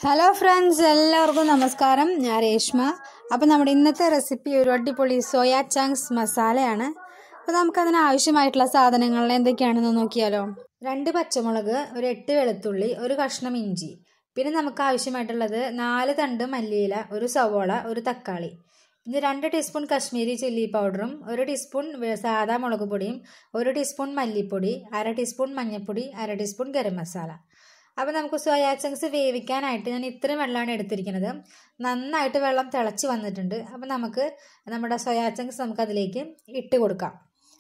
Hello friends, എല്ലാവർക്കും നമസ്കാരം. ഞാൻ രേഷ്മ. അപ്പോൾ നമ്മുടെ ഇന്നത്തെ റെസിപ്പി ഒരു അടിപൊളി സോയാ ചങ്ക്സ് മസാലയാണ്. അപ്പോൾ നമുക്കതിന് ആവശ്യമായിട്ടുള്ള സാധനങ്ങൾ എന്തൊക്കെയാണെന്ന് നോക്കിയാലോ. 2 പച്ചമുളക്, ഒരു 8 വെളുത്തുള്ളി, ഒരു കഷ്ണം ഇഞ്ചി, പിന്നെ നമുക്ക് ആവശ്യമായിട്ടുള്ളത് 4 തണ്ട് മല്ലിയില, ഒരു സവോള, ഒരു തക്കാളി, പിന്നെ 2 ടീസ്പൂൺ കശ്മീരി ചില്ലി പൗഡറും, 1 ടീസ്പൂൺ സാദാ മുളക് പൊടിയും, 1 ടീസ്പൂൺ മല്ലിപ്പൊടി, 1/2 ടീസ്പൂൺ മഞ്ഞൾപ്പൊടി, 1/2 ടീസ്പൂൺ ഗരം മസാല. അപ്പോൾ നമുക്ക് സോയാ ചങ്ക്സ് വേവിക്കാനായിട്ട് ഞാൻ ഇത്രയും വെള്ളമാണ് എടുത്തിരിക്കുന്നത്. നന്നായിട്ട് വെള്ളം തിളച്ച് വന്നിട്ടുണ്ട്. അപ്പോൾ നമുക്ക് നമ്മുടെ സോയാ ചങ്ക്സ് നമുക്കതിലേക്ക് ഇട്ട് കൊടുക്കാം.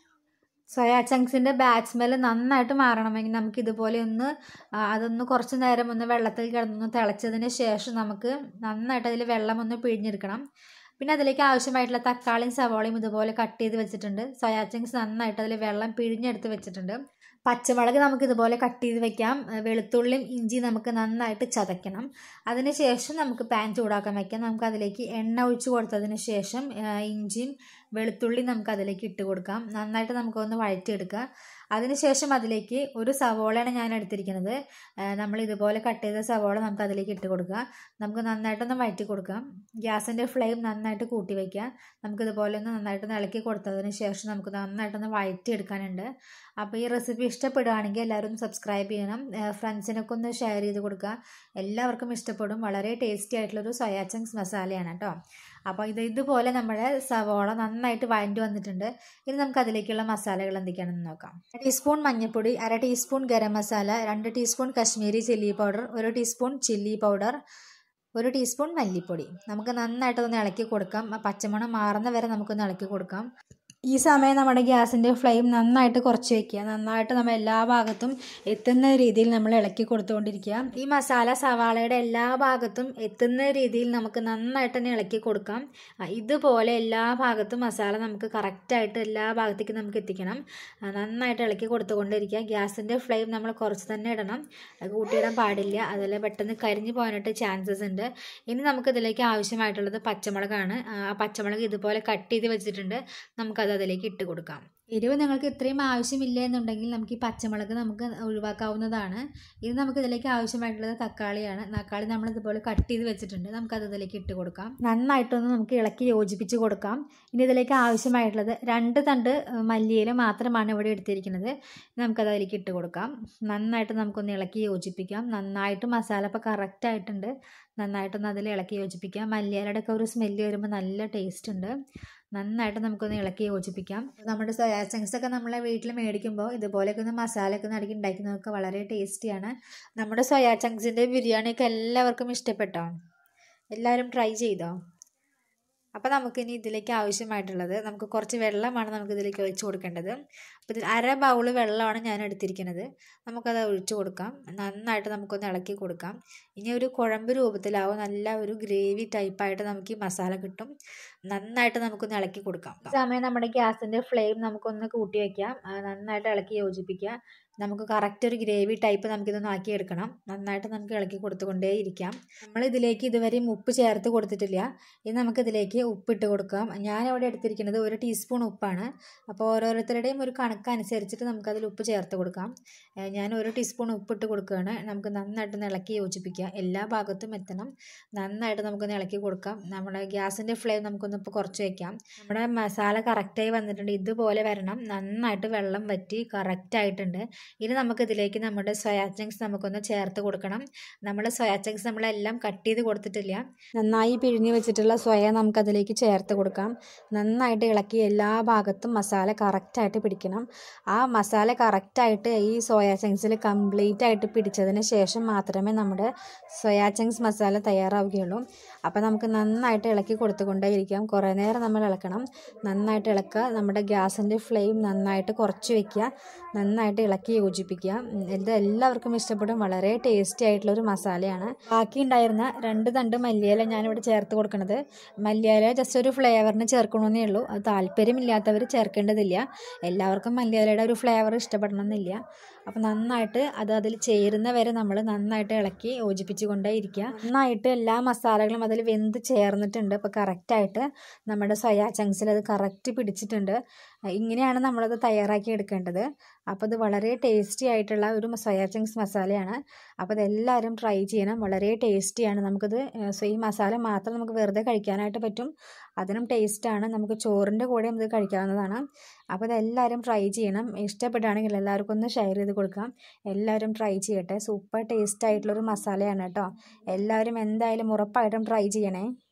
സോയാ ചങ്ക്സിൻ്റെ ബാഡ് സ്മെൽ നന്നായിട്ട് മാറണമെങ്കിൽ നമുക്ക് ഇതുപോലെ അതൊന്ന് കുറച്ച് നേരം വെള്ളത്തിൽ കിടന്നൊന്ന് തിളച്ചതിന് ശേഷം നമുക്ക് നന്നായിട്ട് അതിൽ വെള്ളം പിഴിഞ്ഞെടുക്കണം. പിന്നെ അതിലേക്ക് ആവശ്യമായിട്ടുള്ള തക്കാളിയും സവോളയും ഇതുപോലെ കട്ട് ചെയ്ത് വെച്ചിട്ടുണ്ട്. സോയാ ചങ്ക്സ് നന്നായിട്ട് അതിൽ വെള്ളം പിഴിഞ്ഞെടുത്ത് വെച്ചിട്ടുണ്ട്. പച്ചമുളക് നമുക്ക് ഇതുപോലെ കട്ട് ചെയ്ത് വെക്കാം. വെളുത്തുള്ളിയും ഇഞ്ചി നമുക്ക് നന്നായിട്ട് ചതയ്ക്കണം. അതിനുശേഷം നമുക്ക് പാൻ ചൂടാക്കാൻ വയ്ക്കാം. നമുക്ക് അതിലേക്ക് എണ്ണ ഒഴിച്ച് കൊടുത്തതിന് ശേഷം ഇഞ്ചിയും വെളുത്തുള്ളിയും നമുക്ക് അതിലേക്ക് ഇട്ട് കൊടുക്കാം. നന്നായിട്ട് നമുക്കൊന്ന് വഴറ്റിയെടുക്കാം. അതിനുശേഷം അതിലേക്ക് ഒരു സവോളയാണ് ഞാൻ എടുത്തിരിക്കുന്നത്. നമ്മൾ ഇതുപോലെ കട്ട് ചെയ്ത സവോള നമുക്ക് അതിലേക്ക് ഇട്ട് കൊടുക്കുക. നമുക്ക് നന്നായിട്ടൊന്ന് വഴറ്റി കൊടുക്കാം. ഗ്യാസിൻ്റെ ഫ്ലെയിം നന്നായിട്ട് കൂട്ടി വയ്ക്കുക. നമുക്കിതുപോലെ നന്നായിട്ടൊന്ന് ഇളക്കി കൊടുത്തതിന് ശേഷം നമുക്ക് നന്നായിട്ടൊന്ന് വഴറ്റിയെടുക്കാനുണ്ട്. അപ്പോൾ ഈ റെസിപ്പി ഇഷ്ടപ്പെടുകയാണെങ്കിൽ എല്ലാവരും സബ്സ്ക്രൈബ് ചെയ്യണം. ഫ്രണ്ട്സിനൊക്കെ ഒന്ന് ഷെയർ ചെയ്ത് കൊടുക്കുക. എല്ലാവർക്കും ഇഷ്ടപ്പെടും. വളരെ ടേസ്റ്റി ആയിട്ടുള്ളൊരു സോയാ ചങ്ക്സ് മസാലയാണ് കേട്ടോ. അപ്പോൾ ഇതുപോലെ നമ്മുടെ സവോള നന്നായിട്ട് വഴറ്റി വന്നിട്ടുണ്ട്. ഇനി നമുക്ക് അതിലേക്കുള്ള മസാലകൾ എന്തൊക്കെയാണെന്ന് നോക്കാം. 1 ടീസ്പൂൺ മഞ്ഞൾപ്പൊടി, 1/2 teaspoon garam masala, 2 teaspoon Kashmiri chilli powder, 1 teaspoon chilli powder, 1 teaspoon മല്ലിപ്പൊടി. നമുക്ക് നന്നായിട്ടൊന്ന് ഇളക്കി കൊടുക്കാം. പച്ചമണം മാറുന്ന വരെ നമുക്കൊന്ന് ഇളക്കി കൊടുക്കാം. ഈ സമയം നമ്മുടെ ഗ്യാസിൻ്റെ ഫ്ലെയിം നന്നായിട്ട് കുറച്ച് വയ്ക്കുക. നന്നായിട്ട് നമ്മൾ എല്ലാ ഭാഗത്തും എത്തുന്ന രീതിയിൽ നമ്മൾ ഇളക്കി കൊടുത്തുകൊണ്ടിരിക്കുക. ഈ മസാല സവാളയുടെ എല്ലാ ഭാഗത്തും എത്തുന്ന രീതിയിൽ നമുക്ക് നന്നായിട്ട് തന്നെ ഇളക്കി കൊടുക്കാം. ഇതുപോലെ എല്ലാ ഭാഗത്തും മസാല നമുക്ക് കറക്റ്റായിട്ട് എല്ലാ ഭാഗത്തേക്കും നമുക്ക് എത്തിക്കണം. നന്നായിട്ട് ഇളക്കി കൊടുത്തുകൊണ്ടിരിക്കുക. ഗ്യാസിൻ്റെ ഫ്ലെയിം നമ്മൾ കുറച്ച് തന്നെ ഇടണം, കൂട്ടിയിടാൻ പാടില്ല. അതിൽ പെട്ടെന്ന് കരിഞ്ഞു പോകാനായിട്ട് ചാൻസസ് ഉണ്ട്. ഇനി നമുക്കിതിലേക്ക് ആവശ്യമായിട്ടുള്ളത് പച്ചമുളകാണ്. പച്ചമുളക് ഇതുപോലെ കട്ട് ചെയ്ത് വെച്ചിട്ടുണ്ട്. നമുക്കത് അതിലേക്ക് ഇട്ട് കൊടുക്കാം. എരിവ് നിങ്ങൾക്ക് ഇത്രയും ആവശ്യമില്ല എന്നുണ്ടെങ്കിൽ നമുക്ക് ഈ പച്ചമുളക് നമുക്ക് ഒഴിവാക്കാവുന്നതാണ്. ഇത് നമുക്ക് ഇതിലേക്ക് ആവശ്യമായിട്ടുള്ളത് തക്കാളിയാണ്. തക്കാളി നമ്മൾ ഇതുപോലെ കട്ട് ചെയ്ത് വെച്ചിട്ടുണ്ട്. നമുക്കത് ഇതിലേക്ക് ഇട്ട് കൊടുക്കാം. നന്നായിട്ടൊന്ന് നമുക്ക് ഇളക്കി യോജിപ്പിച്ച് കൊടുക്കാം. ഇനി ഇതിലേക്ക് ആവശ്യമായിട്ടുള്ളത് 2 തണ്ട് മല്ലിയില മാത്രമാണ് ഇവിടെ എടുത്തിരിക്കുന്നത്. നമുക്കത് അതിലേക്ക് ഇട്ട് കൊടുക്കാം. നന്നായിട്ട് നമുക്കൊന്ന് ഇളക്കി യോജിപ്പിക്കാം. നന്നായിട്ട് മസാല ഇപ്പോൾ കറക്റ്റായിട്ടുണ്ട്. നന്നായിട്ടൊന്ന് അതിൽ ഇളക്കി യോജിപ്പിക്കാം. മല്ലിയിലയുടെ ഒക്കെ ഒരു സ്മെല്ല് വരുമ്പോൾ നല്ല ടേസ്റ്റ് ഉണ്ട്. നന്നായിട്ട് നമുക്കൊന്ന് ഇളക്കി യോജിപ്പിക്കാം. നമ്മുടെ സോയാ ചങ്ക്സ് ഒക്കെ നമ്മളെ വീട്ടിൽ മേടിക്കുമ്പോൾ ഇതുപോലെയൊക്കെ മസാലയൊക്കെ നടുക്കി ഉണ്ടാക്കുന്നതൊക്കെ വളരെ ടേസ്റ്റിയാണ്. നമ്മുടെ സോയാ ചങ്ക്സിൻ്റെ ബിരിയാണിയൊക്കെ എല്ലാവർക്കും ഇഷ്ടപ്പെട്ടോ? എല്ലാവരും ട്രൈ ചെയ്തോ? അപ്പോൾ നമുക്കിനി ഇതിലേക്ക് ആവശ്യമായിട്ടുള്ളത് നമുക്ക് കുറച്ച് വെള്ളമാണ് നമുക്കിതിലേക്ക് ഒഴിച്ച് കൊടുക്കേണ്ടത്. അപ്പോൾ ഇതിൽ 1/2 ബൗൾ വെള്ളമാണ് ഞാൻ എടുത്തിരിക്കുന്നത്. നമുക്കത് ഒഴിച്ച് കൊടുക്കാം. നന്നായിട്ട് നമുക്കൊന്ന് ഇളക്കി കൊടുക്കാം. ഇനി ഒരു കുഴമ്പ് രൂപത്തിലാവും, നല്ല ഒരു ഗ്രേവി ടൈപ്പായിട്ട് നമുക്ക് ഈ മസാല കിട്ടും. നന്നായിട്ട് നമുക്കൊന്ന് ഇളക്കി കൊടുക്കാം. ഈ സമയം നമ്മുടെ ഗ്യാസിൻ്റെ ഫ്ലെയിം നമുക്കൊന്ന് കൂട്ടി വയ്ക്കാം. നന്നായിട്ട് ഇളക്കി യോജിപ്പിക്കുക. നമുക്ക് കറക്റ്റ് ഒരു ഗ്രേവി ടൈപ്പ് നമുക്കിതൊന്ന് ആക്കിയെടുക്കണം. നന്നായിട്ട് നമുക്ക് ഇളക്കി കൊടുത്തുകൊണ്ടേ ഇരിക്കാം. നമ്മളിതിലേക്ക് ഇതുവരെയും ഉപ്പ് ചേർത്ത് കൊടുത്തിട്ടില്ല. ഇനി നമുക്കിതിലേക്ക് ഉപ്പിട്ട് കൊടുക്കാം. ഞാനിവിടെ എടുത്തിരിക്കുന്നത് 1 ടീസ്പൂൺ ഉപ്പാണ്. അപ്പോൾ ഓരോരുത്തരുടെയും ഒരു കണക്കനുസരിച്ചിട്ട് നമുക്കതിൽ ഉപ്പ് ചേർത്ത് കൊടുക്കാം. ഞാൻ 1 ടീസ്പൂൺ ഉപ്പിട്ട് കൊടുക്കുകയാണ്. നമുക്ക് നന്നായിട്ടൊന്ന് ഇളക്കി യോജിപ്പിക്കുക. എല്ലാ ഭാഗത്തും എത്തണം. നന്നായിട്ട് നമുക്കൊന്ന് ഇളക്കി കൊടുക്കാം. നമ്മുടെ ഗ്യാസിൻ്റെ ഫ്ലെയിം നമുക്കൊന്ന് ഇപ്പോൾ കുറച്ച് വയ്ക്കാം. നമ്മുടെ മസാല കറക്റ്റായി വന്നിട്ടുണ്ട്. ഇതുപോലെ വരണം. നന്നായിട്ട് വെള്ളം വറ്റി കറക്റ്റായിട്ടുണ്ട്. ഇനി നമുക്കിതിലേക്ക് നമ്മുടെ സോയാ ചങ്ക്സ് നമുക്കൊന്ന് ചേർത്ത് കൊടുക്കണം. നമ്മുടെ സോയാ ചങ്ക്സ് നമ്മളെല്ലാം കട്ട് ചെയ്ത് കൊടുത്തിട്ടില്ല. നന്നായി പിഴിഞ്ഞ് വെച്ചിട്ടുള്ള സോയ നമുക്കതിലേക്ക് ചേർത്ത് കൊടുക്കാം. നന്നായിട്ട് ഇളക്കി എല്ലാ ഭാഗത്തും മസാല കറക്റ്റായിട്ട് പിടിക്കണം. ആ മസാല കറക്റ്റായിട്ട് ഈ സോയാ ചങ്ക്സിൽ കംപ്ലീറ്റ് ആയിട്ട് പിടിച്ചതിന് ശേഷം മാത്രമേ നമ്മുടെ സോയാ ചങ്ക്സ് മസാല തയ്യാറാവുകയുള്ളൂ. അപ്പോൾ നമുക്ക് നന്നായിട്ട് ഇളക്കി കൊടുത്തുകൊണ്ടേ ഇരിക്കാം. കുറേ നേരം നമ്മൾ ഇളക്കണം. നന്നായിട്ട് ഇളക്കുക. നമ്മുടെ ഗ്യാസിൻ്റെ ഫ്ലെയിം നന്നായിട്ട് കുറച്ച് വയ്ക്കുക. നന്നായിട്ട് ഇളക്കി യോജിപ്പിക്കുക. ഇത് എല്ലാവർക്കും ഇഷ്ടപ്പെടും. വളരെ ടേസ്റ്റി ആയിട്ടുള്ളൊരു മസാലയാണ്. ബാക്കി ഉണ്ടായിരുന്ന 2 തണ്ട് മല്ലിയില ഞാനിവിടെ ചേർത്ത് കൊടുക്കുന്നത്. മല്ലിയില ജസ്റ്റ് ഒരു ഫ്ലേവറിന് ചേർക്കണമെന്നേ ഉള്ളൂ. അത് താല്പര്യമില്ലാത്തവർ ചേർക്കേണ്ടതില്ല. എല്ലാവർക്കും മല്ലിയിലയുടെ ഒരു ഫ്ലേവർ ഇഷ്ടപ്പെടണമെന്നില്ല. അപ്പോൾ നന്നായിട്ട് അതിൽ ചേരുന്ന വരെ നമ്മൾ നന്നായിട്ട് ഇളക്കി യോജിപ്പിച്ച് കൊണ്ടേ ഇരിക്കുക. നന്നായിട്ട് എല്ലാ മസാലകളും അതിൽ വെന്ത് ചേർന്നിട്ടുണ്ട്. ഇപ്പോൾ കറക്റ്റായിട്ട് നമ്മുടെ സോയാ ചങ്ക്സിൽ അത് കറക്റ്റ് പിടിച്ചിട്ടുണ്ട്. ഇങ്ങനെയാണ് നമ്മളത് തയ്യാറാക്കി എടുക്കേണ്ടത്. അപ്പോൾ ഇത് വളരെ ടേസ്റ്റി ആയിട്ടുള്ള ഒരു സോയാ ചങ്ക്സ് മസാലയാണ്. അപ്പോൾ ഇതെല്ലാവരും ട്രൈ ചെയ്യണം. വളരെ ടേസ്റ്റിയാണ്. നമുക്കിത് ഈ മസാല മാത്രം നമുക്ക് വെറുതെ കഴിക്കാനായിട്ട് പറ്റും. അതിനും ടേസ്റ്റാണ്. നമുക്ക് ചോറിൻ്റെ കൂടെ ഇത് കഴിക്കാവുന്നതാണ്. അപ്പോൾ ഇതെല്ലാവരും ട്രൈ ചെയ്യണം. ഇഷ്ടപ്പെടുകയാണെങ്കിൽ എല്ലാവർക്കും ഒന്ന് ഷെയർ ചെയ്ത് കൊടുക്കാം. എല്ലാവരും ട്രൈ ചെയ്യട്ടെ. സൂപ്പർ ടേസ്റ്റ് ആയിട്ടുള്ളൊരു മസാലയാണ് കേട്ടോ. എല്ലാവരും എന്തായാലും ഉറപ്പായിട്ടും ട്രൈ ചെയ്യണേ.